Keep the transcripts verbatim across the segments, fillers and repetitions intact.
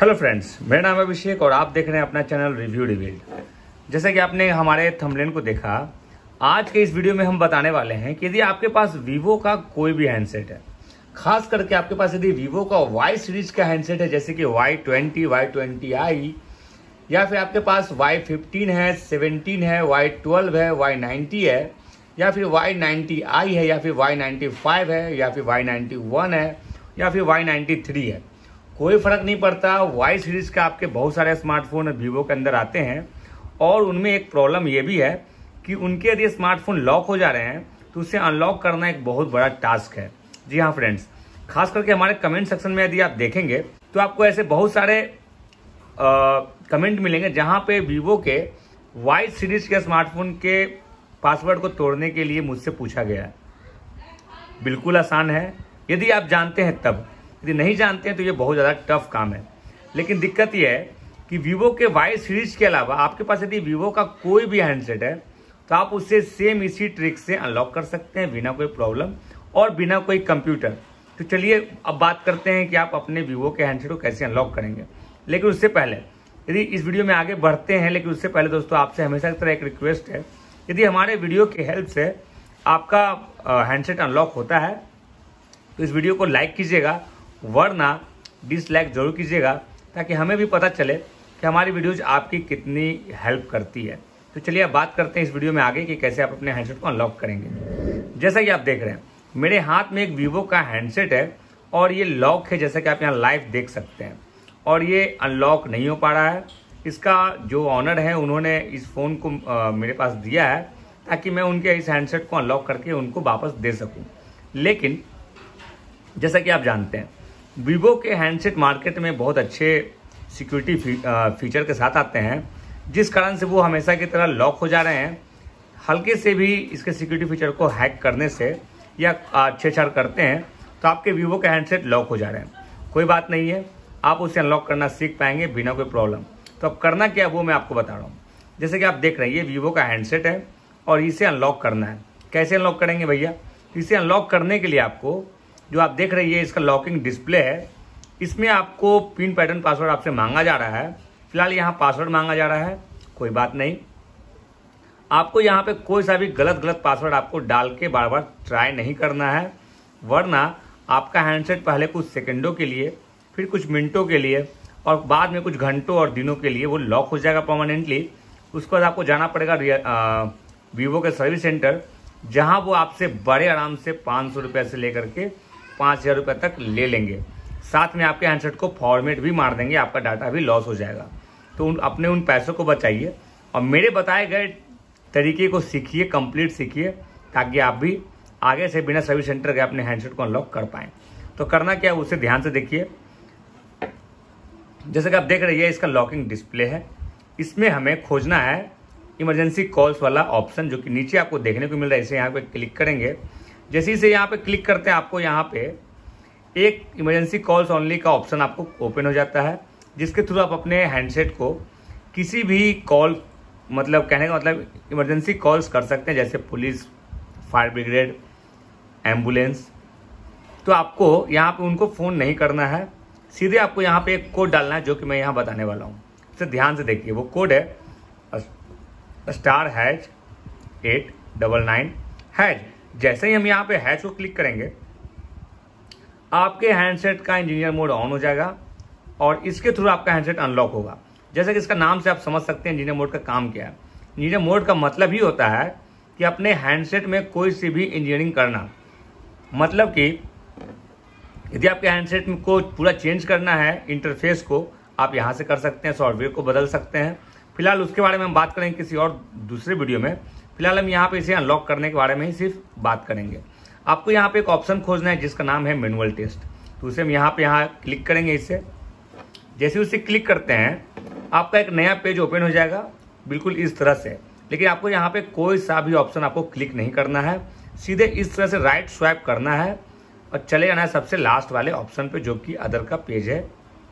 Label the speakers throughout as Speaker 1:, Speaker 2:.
Speaker 1: Hello friends, मेरा नाम है अभिषेक और आप देख रहे हैं अपना चैनल रिव्यू रिवील्ड। जैसा कि आपने हमारे थंबनेल को देखा, आज के इस वीडियो में हम बताने वाले हैं कि यदि आपके पास वीवो का कोई भी हैंडसेट है, खास करके आपके पास यदि वीवो का वाई सीरीज का हैंडसेट है, जैसे कि Y twenty, Y twenty I, या फिर आपके पास वाई फिफ्टीन है, सेवनटीन है, वाई ट्वेल्व है, वाई नाइन्टी है, या फिर वाई नाइन्टी आई है, या फिर वाई नाइन्टी फाइव है, या फिर वाई नाइन्टी वन है, या फिर वाई नाइन्टी थ्री है, कोई फर्क नहीं पड़ता। वाई सीरीज के आपके बहुत सारे स्मार्टफोन वीवो के अंदर आते हैं और उनमें एक प्रॉब्लम ये भी है कि उनके यदि स्मार्टफोन लॉक हो जा रहे हैं तो उसे अनलॉक करना एक बहुत बड़ा टास्क है। जी हाँ फ्रेंड्स, खास करके हमारे कमेंट सेक्शन में यदि आप देखेंगे तो आपको ऐसे बहुत सारे आ, कमेंट मिलेंगे जहां पे वीवो के वाई सीरीज के स्मार्टफोन के पासवर्ड को तोड़ने के लिए मुझसे पूछा गया है। बिल्कुल आसान है यदि आप जानते हैं तब, यदि नहीं जानते हैं तो ये बहुत ज़्यादा टफ काम है। लेकिन दिक्कत ये है कि वीवो के वाई सीरीज के अलावा आपके पास यदि वीवो का कोई भी हैंडसेट है तो आप उससे सेम इसी ट्रिक से अनलॉक कर सकते हैं बिना कोई प्रॉब्लम और बिना कोई कंप्यूटर। तो चलिए अब बात करते हैं कि आप अपने वीवो के हैंडसेट को कैसे अनलॉक करेंगे। लेकिन उससे पहले यदि इस वीडियो में आगे बढ़ते हैं, लेकिन उससे पहले दोस्तों आपसे हमेशा की तरह एक रिक्वेस्ट है, यदि हमारे वीडियो की हेल्प से आपका हैंडसेट अनलॉक होता है तो इस वीडियो को लाइक कीजिएगा, वरना डिसलाइक जरूर कीजिएगा, ताकि हमें भी पता चले कि हमारी वीडियोज आपकी कितनी हेल्प करती है। तो चलिए अब बात करते हैं इस वीडियो में आगे कि कैसे आप अपने हैंडसेट को अनलॉक करेंगे। जैसा कि आप देख रहे हैं मेरे हाथ में एक वीवो का हैंडसेट है और ये लॉक है, जैसा कि आप यहाँ लाइव देख सकते हैं, और ये अनलॉक नहीं हो पा रहा है। इसका जो ऑनर है उन्होंने इस फ़ोन को आ, मेरे पास दिया है ताकि मैं उनके इस हैंडसेट को अनलॉक करके उनको वापस दे सकूँ। लेकिन जैसा कि आप जानते हैं वीवो के हैंडसेट मार्केट में बहुत अच्छे सिक्योरिटी फी, फीचर के साथ आते हैं, जिस कारण से वो हमेशा की तरह लॉक हो जा रहे हैं। हल्के से भी इसके सिक्योरिटी फीचर को हैक करने से या छेड़छाड़ करते हैं तो आपके वीवो के हैंडसेट लॉक हो जा रहे हैं। कोई बात नहीं है, आप उसे अनलॉक करना सीख पाएंगे बिना कोई प्रॉब्लम। तो अब करना क्या है वो मैं आपको बता रहा हूँ। जैसे कि आप देख रहे हैं ये वीवो का हैंडसेट है और इसे अनलॉक करना है। कैसे अनलॉक करेंगे भैया? इसे अनलॉक करने के लिए आपको जो आप देख रहे हैं ये इसका लॉकिंग डिस्प्ले है, इसमें आपको पिन पैटर्न पासवर्ड आपसे मांगा जा रहा है। फिलहाल यहाँ पासवर्ड मांगा जा रहा है, कोई बात नहीं। आपको यहाँ पे कोई सा भी गलत गलत पासवर्ड आपको डाल के बार बार ट्राई नहीं करना है, वरना आपका हैंडसेट पहले कुछ सेकंडों के लिए, फिर कुछ मिनटों के लिए और बाद में कुछ घंटों और दिनों के लिए वो लॉक हो जाएगा परमानेंटली। उसके बाद आपको जाना पड़ेगा वीवो के सर्विस सेंटर, जहाँ वो आपसे बड़े आराम से पाँच सौ रुपये से लेकर के पाँच हज़ार रुपये तक ले लेंगे। साथ में आपके हैंडसेट को फॉर्मेट भी मार देंगे, आपका डाटा भी लॉस हो जाएगा। तो उन अपने उन पैसों को बचाइए और मेरे बताए गए तरीके को सीखिए, कंप्लीट सीखिए, ताकि आप भी आगे से बिना सर्विस सेंटर के अपने हैंडसेट को अनलॉक कर पाएँ। तो करना क्या है उसे ध्यान से देखिए। जैसे कि आप देख रहे हैं इसका लॉकिंग डिस्प्ले है, इसमें हमें खोजना है इमरजेंसी कॉल्स वाला ऑप्शन, जो कि नीचे आपको देखने को मिल रहा है। इसे यहाँ पे क्लिक करेंगे। जैसे ही से यहाँ पे क्लिक करते हैं आपको यहाँ पे एक इमरजेंसी कॉल्स ओनली का ऑप्शन आपको ओपन हो जाता है, जिसके थ्रू आप अपने हैंडसेट को किसी भी कॉल, मतलब कहने का मतलब इमरजेंसी कॉल्स कर सकते हैं, जैसे पुलिस, फायर ब्रिगेड, एम्बुलेंस। तो आपको यहाँ पे उनको फ़ोन नहीं करना है, सीधे आपको यहाँ पे एक कोड डालना है, जो कि मैं यहाँ बताने वाला हूँ। इसे ध्यान से देखिए, वो कोड है star hash eight double nine hash. जैसे ही हम यहाँ पे हैच को क्लिक करेंगे आपके हैंडसेट का इंजीनियर मोड ऑन हो जाएगा और इसके थ्रू आपका हैंडसेट अनलॉक होगा। जैसे कि इसका नाम से आप समझ सकते हैं इंजीनियर मोड का काम क्या है। इंजीनियर मोड का मतलब ही होता है कि अपने हैंडसेट में कोई सी भी इंजीनियरिंग करना। मतलब कि यदि आपके हैंडसेट में को पूरा चेंज करना है इंटरफेस को, आप यहाँ से कर सकते हैं, सॉफ्टवेयर को बदल सकते हैं। फिलहाल उसके बारे में हम बात करेंगे किसी और दूसरे वीडियो में। फिलहाल हम यहाँ पे इसे अनलॉक करने के बारे में ही सिर्फ बात करेंगे। आपको यहाँ पे एक ऑप्शन खोजना है जिसका नाम है मैनुअल टेस्ट। तो उसे हम यहाँ पे यहाँ क्लिक करेंगे। इससे जैसे उसे क्लिक करते हैं आपका एक नया पेज ओपन हो जाएगा बिल्कुल इस तरह से। लेकिन आपको यहाँ पे कोई सा भी ऑप्शन आपको क्लिक नहीं करना है, सीधे इस तरह से राइट स्वाइप करना है और चले जाना है सबसे लास्ट वाले ऑप्शन पे, जो कि अदर का पेज है।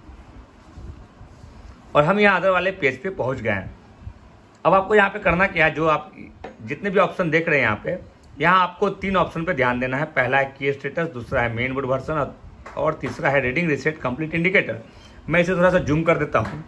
Speaker 1: और हम यहाँ अदर वाले पेज पे पहुँच गए हैं। अब आपको यहाँ पे करना क्या है, जो आप जितने भी ऑप्शन देख रहे हैं यहाँ पे, यहाँ आपको तीन ऑप्शन पे ध्यान देना है। पहला है की स्टेटस, दूसरा है मेन बोर्ड वर्जन और तीसरा है रीडिंग रिसेट कंप्लीट इंडिकेटर। मैं इसे थोड़ा सा जूम कर देता हूँ।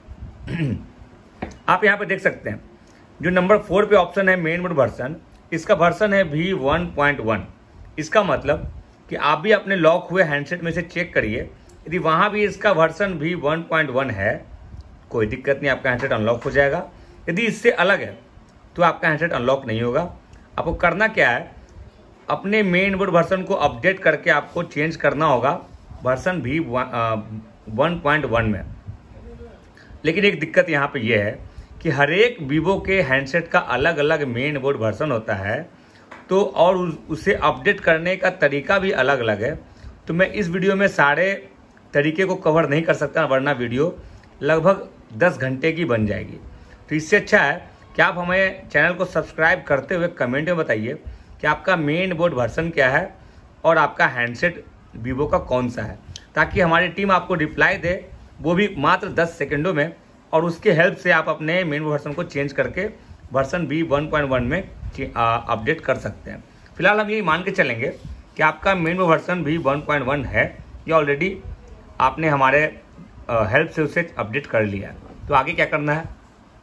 Speaker 1: आप यहाँ पे देख सकते हैं जो नंबर फोर पे ऑप्शन है मेन बोर्ड वर्जन, इसका वर्जन है वी वन पॉइंट वन। इसका मतलब कि आप भी अपने लॉक हुए हैंडसेट में से चेक करिए, यदि वहाँ भी इसका version V one point one है कोई दिक्कत नहीं, आपका हैंडसेट अनलॉक हो जाएगा। यदि इससे अलग है तो आपका हैंडसेट अनलॉक नहीं होगा। आपको करना क्या है, अपने मेन बोर्ड वर्जन को अपडेट करके आपको चेंज करना होगा वर्जन भी वन पॉइंट वन में। लेकिन एक दिक्कत यहाँ पे ये है कि हर एक वीवो के हैंडसेट का अलग अलग मेन बोर्ड वर्जन होता है, तो और उसे अपडेट करने का तरीका भी अलग अलग है। तो मैं इस वीडियो में सारे तरीके को कवर नहीं कर सकता, वरना वीडियो लगभग दस घंटे की बन जाएगी। तो इससे अच्छा है कि आप हमें चैनल को सब्सक्राइब करते हुए कमेंट में बताइए कि आपका मेन बोर्ड वर्जन क्या है और आपका हैंडसेट वीवो का कौन सा है, ताकि हमारी टीम आपको रिप्लाई दे, वो भी मात्र दस सेकंडों में, और उसके हेल्प से आप अपने मेन बोर्ड वर्जन को चेंज करके version V one point one में अपडेट कर सकते हैं। फिलहाल हम यही मान के चलेंगे कि आपका main board version V one point one है, या ऑलरेडी आपने हमारे हेल्प से उसे अपडेट कर लिया है। तो आगे क्या करना है,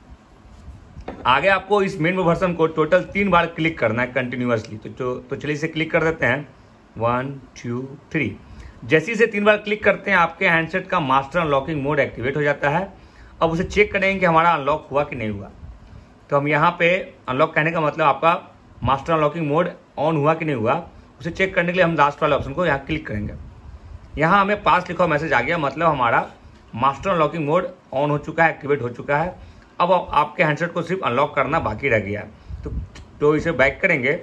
Speaker 1: आगे आपको इस मेन वर्जन को टोटल तीन बार क्लिक करना है कंटिन्यूअसली। तो तो चलिए इसे क्लिक कर देते हैं, वन टू थ्री। जैसे इसे तीन बार क्लिक करते हैं आपके हैंडसेट का मास्टर अनलॉकिंग मोड एक्टिवेट हो जाता है। अब उसे चेक करेंगे कि हमारा अनलॉक हुआ कि नहीं हुआ। तो हम यहाँ पे अनलॉक कहने का मतलब आपका मास्टर अनलॉकिंग मोड ऑन हुआ कि नहीं हुआ, उसे चेक करने के लिए हम लास्ट वाले ऑप्शन को यहाँ क्लिक करेंगे। यहाँ हमें पास लिखा हुआ मैसेज आ गया, मतलब हमारा मास्टर अनलॉकिंग मोड ऑन हो चुका है, एक्टिवेट हो चुका है। अब आपके हैंडसेट को सिर्फ अनलॉक करना बाकी रह गया। तो तो इसे बैक करेंगे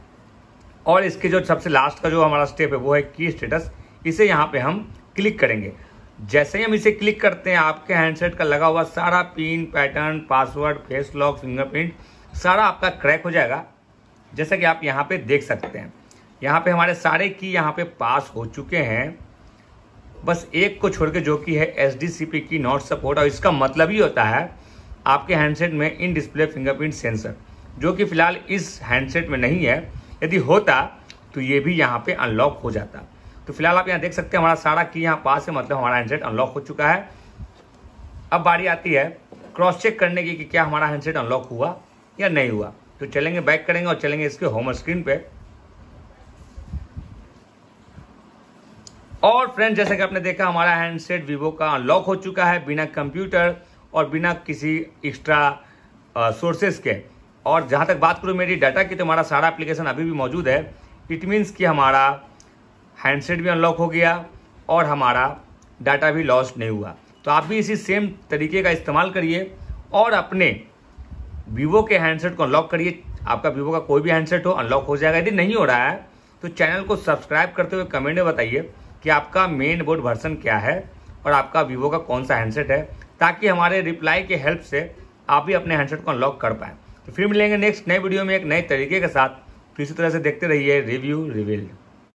Speaker 1: और इसके जो सबसे लास्ट का जो हमारा स्टेप है वो है की स्टेटस। इसे यहाँ पे हम क्लिक करेंगे। जैसे ही हम इसे क्लिक करते हैं आपके हैंडसेट का लगा हुआ सारा pin, pattern, password, face lock, fingerprint सारा आपका क्रैक हो जाएगा। जैसा कि आप यहाँ पे देख सकते हैं, यहाँ पे हमारे सारे की यहाँ पे पास हो चुके हैं, बस एक को छोड़ के जो कि है एस डी सी पी की नॉट सपोर्ट। और इसका मतलब ही होता है आपके हैंडसेट में इन डिस्प्ले फिंगरप्रिंट सेंसर, जो कि फिलहाल इस हैंडसेट में नहीं है। यदि होता तो ये भी यहाँ पे अनलॉक हो जाता। तो फिलहाल आप यहाँ देख सकते हैं हमारा सारा की यहाँ पास है, मतलब हमारा हैंडसेट अनलॉक हो चुका है। अब बारी आती है क्रॉस चेक करने की कि क्या हमारा हैंडसेट अनलॉक हुआ या नहीं हुआ। तो चलेंगे, बैक करेंगे और चलेंगे इसके होम स्क्रीन पे। और फ्रेंड, जैसा कि आपने देखा हमारा हैंडसेट वीवो का अनलॉक हो चुका है बिना कंप्यूटर और बिना किसी एक्स्ट्रा सोर्सेज के। और जहां तक बात करूं मेरी डाटा की, तो हमारा सारा एप्लीकेशन अभी भी मौजूद है। इट मीन्स कि हमारा हैंडसेट भी अनलॉक हो गया और हमारा डाटा भी लॉस्ट नहीं हुआ। तो आप भी इसी सेम तरीके का इस्तेमाल करिए और अपने वीवो के हैंडसेट को अनलॉक करिए। आपका वीवो का कोई भी हैंडसेट हो अनलॉक हो जाएगा। यदि नहीं हो रहा है तो चैनल को सब्सक्राइब करते हुए कमेंट में बताइए कि आपका मेन बोर्ड वर्जन क्या है और आपका वीवो का कौन सा हैंडसेट है, ताकि हमारे रिप्लाई के हेल्प से आप भी अपने हैंडसेट को अनलॉक कर पाएं। तो फिर मिलेंगे नेक्स्ट नए वीडियो में एक नए तरीके के साथ। तो इसी तरह से देखते रहिए रिव्यू रिवील्ड।